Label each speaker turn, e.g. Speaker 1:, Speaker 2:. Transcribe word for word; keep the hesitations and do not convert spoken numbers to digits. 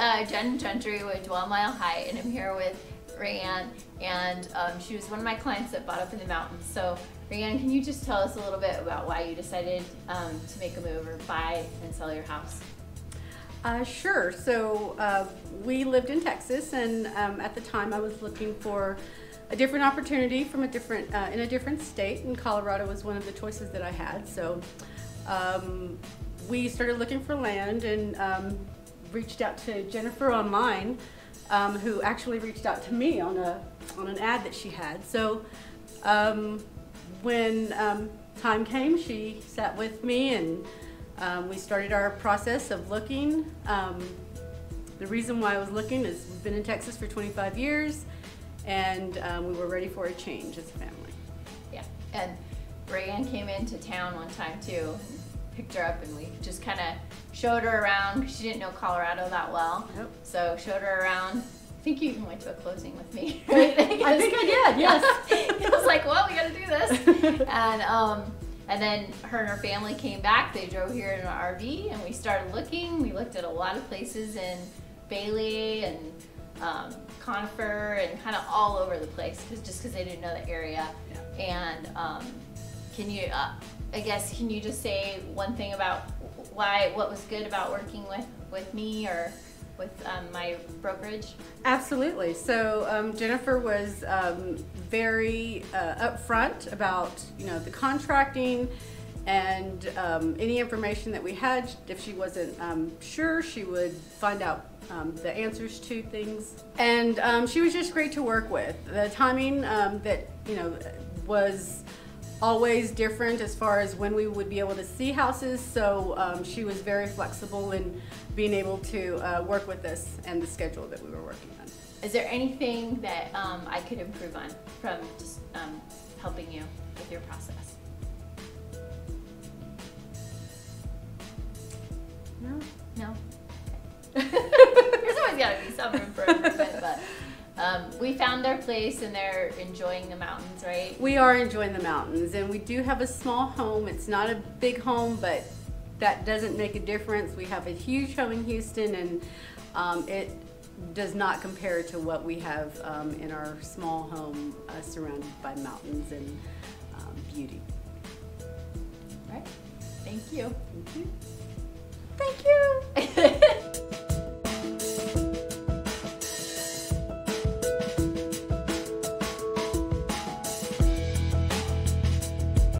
Speaker 1: uh, Jen Gentry with Dwell Mile High, and I'm here with Rayanne, and um, she was one of my clients that bought up in the mountains. So Rayanne, can you just tell us a little bit about why you decided um, to make a move or buy and sell your house?
Speaker 2: Uh, sure. So uh, we lived in Texas, and um, at the time I was looking for a different opportunity from a different uh, in a different state, and Colorado was one of the choices that I had. So um, we started looking for land and um, reached out to Jennifer online, um, who actually reached out to me on a on an ad that she had. So um, when um, time came, she sat with me and um, we started our process of looking. Um, the reason why I was looking is we've been in Texas for twenty-five years, and um, we were ready for a change as a family.
Speaker 1: Yeah, and Rayanne came into town one time too, and picked her up, and we just kind of showed her around because she didn't know Colorado that well.
Speaker 2: Nope.
Speaker 1: So showed her around. I think you even went to a closing with me, right?
Speaker 2: I think I did, yes.
Speaker 1: I was like, well, we got to do this. And um, and then her and her family came back. They drove here in an R V, and we started looking. We looked at a lot of places in Bailey and um, Conifer and kind of all over the place, cause, just because they didn't know the area.
Speaker 2: Yeah.
Speaker 1: And um, can you, uh, I guess, can you just say one thing about why, what was good about working with, with me or with um, my brokerage?
Speaker 2: Absolutely. So um, Jennifer was um, very uh, upfront about, you know, the contracting and um, any information that we had. If she wasn't um, sure, she would find out um, the answers to things. And um, she was just great to work with. The timing um, that, you know, was always different as far as when we would be able to see houses, so um, she was very flexible in being able to uh, work with us and the schedule that we were working on.
Speaker 1: Is there anything that um, I could improve on from just um, helping you with your process?
Speaker 2: No.
Speaker 1: No? There's always got to be some room for improvement, but um, we found their place and they're enjoying the mountains, right?
Speaker 2: We are enjoying the mountains, and we do have a small home. It's not a big home, but that doesn't make a difference. We have a huge home in Houston, and um, it does not compare to what we have um, in our small home uh, surrounded by mountains and um, beauty.
Speaker 1: All right. Thank you.
Speaker 2: Thank you.